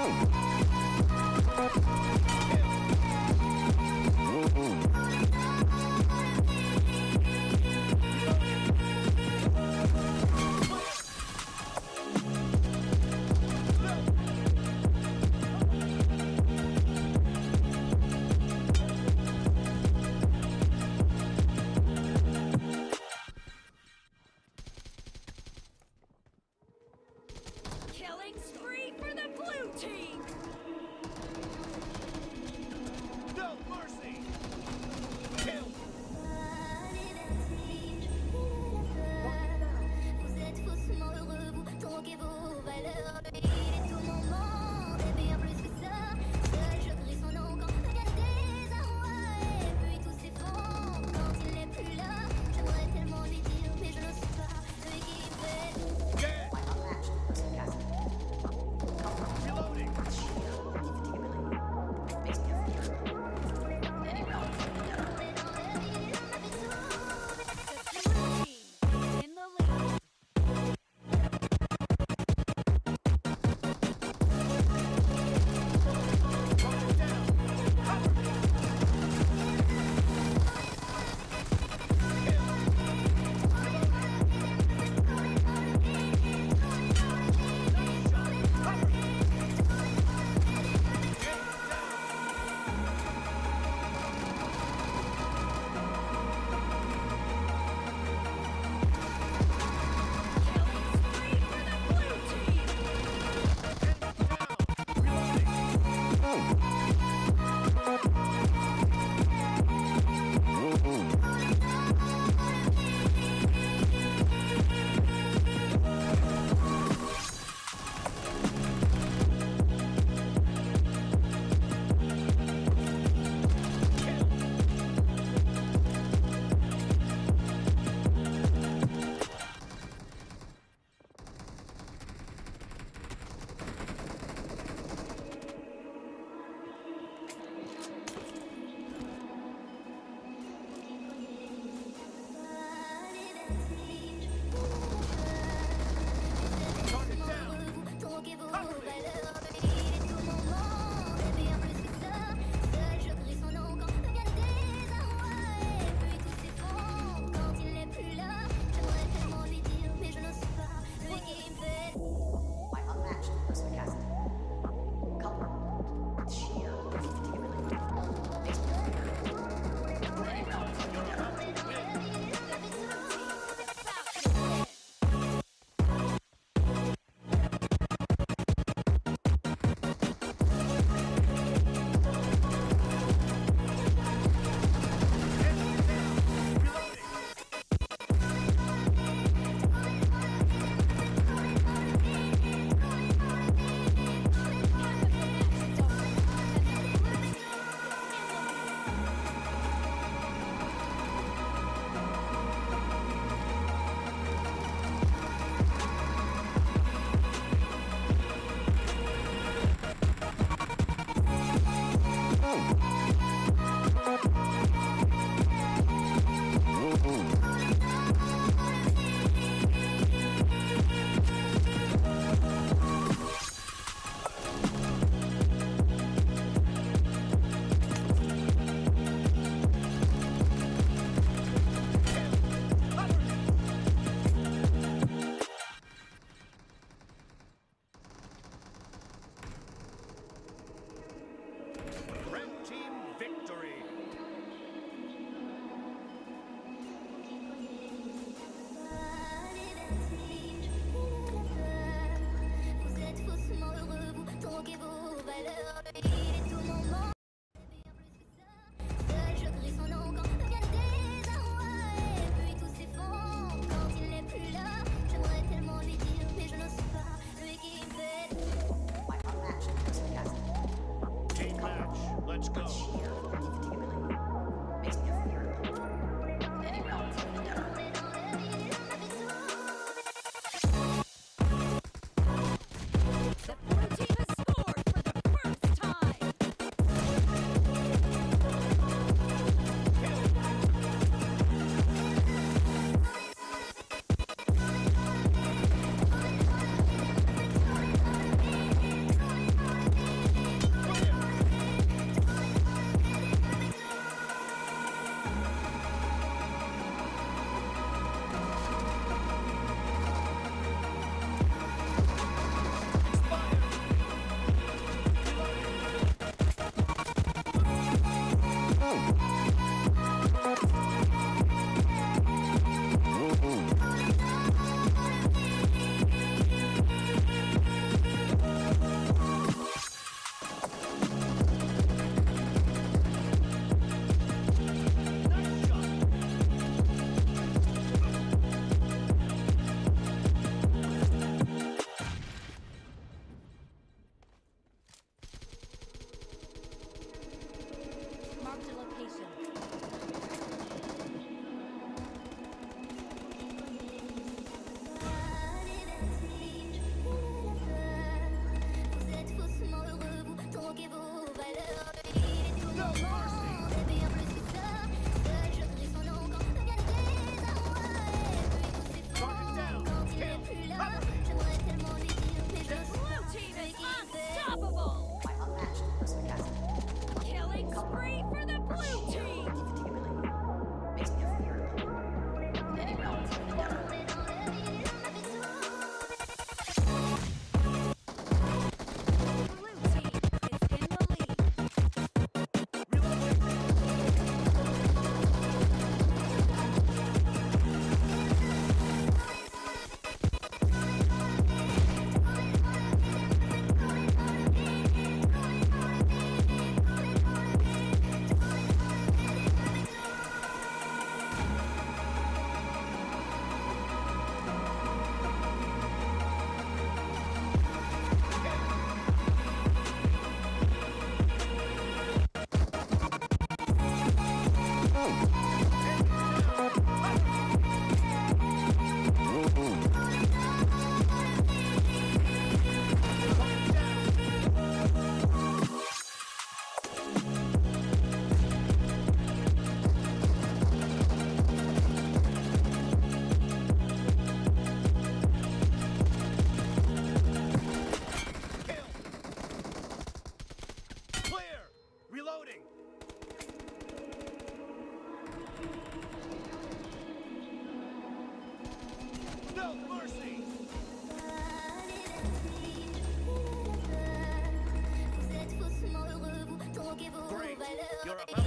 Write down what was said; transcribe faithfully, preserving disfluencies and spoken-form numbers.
Killing spree for the blue team! No mercy! Kill! Vous êtes faussement heureux, vous troquez vos valeurs. Lui, il est tout mon monde, et bien plus que ça. Seul je crie son nom quand il y a des désarrois. Et puis tout s'effondre quand il n'est plus là. J'aimerais tellement lui dire, mais je n'ose pas. Lui qui fait. Yeah! Reloading! In the lead. The blue team has scored for the first time. location. Les vertiges, la peur. Vous êtes faussement heureux, vous troquez vos valeurs. Il est tout No moment, mercy. et bien plus que ça. Seul je crie son nom quand le bien des désarroi. Et puis tous ces fonds, Target down. quand il Kill. n'est plus là. Cover me. J'aimerais tellement lui dire, mais je sais Blue pas team ce is qu'il fait. unstoppable! My unmatched perspicacity. Killing spree for the blue team! Infatigability. Makes me a fearful. Any balance of endeavor. Mais dans la vie, on a fait tout. Blue team is in the lead. Reloading. Kill. Clear. Reloading. No mercy. Vous êtes faussement heureux, vous troquez vos Great. valeurs. You're about